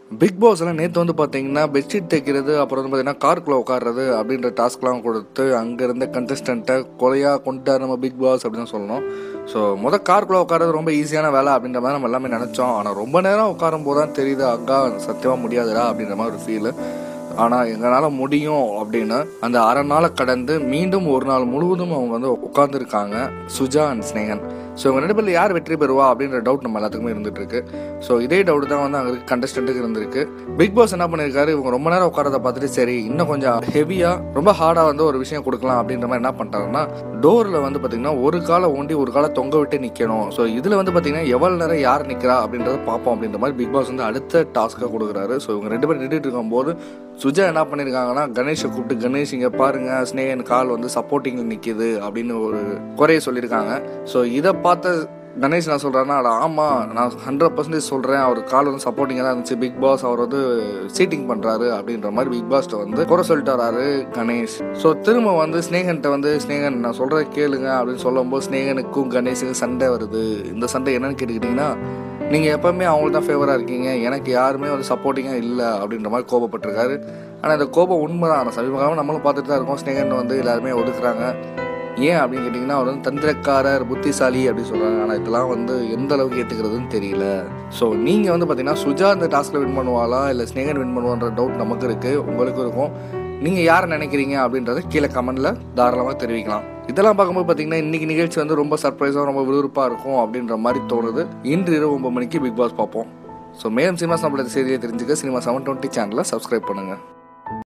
Big பாஸ்லாம் நேற்று வந்து பார்த்தீங்கன்னா பெட்ஷீட் தைக்கிறது, அப்புறம் வந்து பார்த்தீங்கன்னா காருக்குள்ளே உட்காடுறது அப்படின்ற டாஸ்க்லாம் கொடுத்து அங்கே இருந்த கண்டஸ்டண்ட்டை கொலையாக கொண்டுட்டார் நம்ம பிக் பாஸ் அப்படின்னு சொல்லணும். ஸோ காருக்குள்ளே உட்காறது ரொம்ப ஈஸியான வேலை அப்படின்ற மாதிரி நம்ம எல்லாமே நினச்சோம். ஆனால் ரொம்ப நேரம் உட்காரும் போது தான் தெரியுது, அக்கா சத்தியமாக முடியாதுடா அப்படின்ற மாதிரி ஒரு ஃபீலு. ஆனால் எங்களால் முடியும் அப்படின்னு அந்த அரை நாளை கடந்து மீண்டும் ஒரு நாள் முழுவதும் அவங்க வந்து உட்காந்துருக்காங்க, சுஜா அண்ட் ஸ்னேகன். ஸோ இவங்க 2 பேரில் யார் வெற்றி பெறுவா அப்படின்ற டவுட் நம்ம எல்லாத்துக்குமே இருந்துட்டு இருக்கு. ஸோ இதே டவுட் தான் வந்து அங்கே கண்டஸ்டண்ட்டுக்கு இருந்திருக்கு. பிக் பாஸ் என்ன பண்ணியிருக்காரு, இவங்க ரொம்ப நேரம் உட்காரதை பார்த்துட்டு சரி இன்னும் கொஞ்சம் ஹெவியாக ரொம்ப ஹார்டாக வந்து ஒரு விஷயம் கொடுக்கலாம் அப்படின்ற மாதிரி என்ன பண்ணிட்டாருன்னா, டோரில் வந்து பார்த்தீங்கன்னா ஒரு காலை ஓண்டி ஒரு காலை தொங்க விட்டு நிற்கணும். ஸோ இதில் வந்து பார்த்தீங்கன்னா எவ்வளோ நேரம் யார் நிற்கிறா அப்படின்றத பார்ப்போம் அப்படின்ற மாதிரி பிக் பாஸ் வந்து அடுத்த டாஸ்க்காக கொடுக்குறாரு. ஸோ இவங்க 2 பேர் நின்றுட்டு இருக்கும்போது சுஜா என்ன பண்ணியிருக்காங்கன்னா, கணேஷை கூப்பிட்டு கணேஷ் இங்கே பாருங்க ஸ்னேகன் கால் வந்து சப்போர்ட்டிங்கில் நிற்கிது அப்படின்னு ஒரு குறைய சொல்லியிருக்காங்க. ஸோ இதை பார்த்த கணேஷ் நான் சொல்கிறேன்னா, ஆமாம் நான் 100% சொல்கிறேன், அவர் கால் வந்து சப்போர்ட்டிங்காக தான் இருந்துச்சு, பிக் பாஸ் அவர் வந்து சீட்டிங் பண்ணுறாரு அப்படின்ற மாதிரி பிக் பாஸ்ட்டை வந்து குறை சொல்லிட்டு வராரு கணேஷ். ஸோ திரும்ப வந்து ஸ்னேகன்ட்ட வந்து ஸ்னேகன் நான் சொல்கிறத கேளுங்க அப்படின்னு சொல்லும்போது ஸ்னேகனுக்கும் கணேஷுக்கும் சண்டை வருது. இந்த சண்டை என்னன்னு கேட்டுக்கிட்டிங்கன்னா, நீங்கள் எப்போவுமே அவங்களுக்கு தான் ஃபேவராக இருக்கீங்க, எனக்கு யாருமே வந்து சப்போர்ட்டிங்காக இல்லை அப்படின்ற மாதிரி கோபப்பட்டிருக்காரு. ஆனால் இந்த கோபம் உண்மை தான். ஆனால் சமீபகாலம் நம்மளும் பார்த்துட்டு தான் இருக்கோம், ஸ்னேகன் வந்து எல்லாருமே ஒதுக்குறாங்க. ஏன் அப்படின்னு கேட்டிங்கன்னா, அவர் வந்து தந்திரக்காரர் புத்திசாலி அப்படின்னு சொல்கிறாங்க. ஆனால் இதெல்லாம் வந்து எந்த அளவுக்கு ஏற்றுக்கிறதுன்னு தெரியல. ஸோ நீங்கள் வந்து பார்த்தீங்கன்னா சுஜா இந்த டாஸ்கில் வின் பண்ணுவாளா இல்லை ஸ்னேகன் வின் பண்ணுவான்ற டவுட் நமக்கு இருக்குது, உங்களுக்கும் இருக்கும். நீங்கள் யாரை நினைக்கிறீங்க அப்படின்றத கீழே கமெண்டில் தாராளமாக தெரிவிக்கலாம். இதெல்லாம் பார்க்கும்போது பார்த்தீங்கன்னா இன்றைக்கி நிகழ்ச்சி வந்து ரொம்ப சர்ப்ரைஸாக ரொம்ப விறுவிறுப்பாக இருக்கும் அப்படின்ற மாதிரி தோணுது. இன்று இரவு 9 மணிக்கு பிக் பாஸ் பார்ப்போம். ஸோ மேலும் சினிமா நம்மளோட செய்தியை தெரிஞ்சுக்க சினிமா 720 சேனலை சப்ஸ்கிரைப் பண்ணுங்கள்.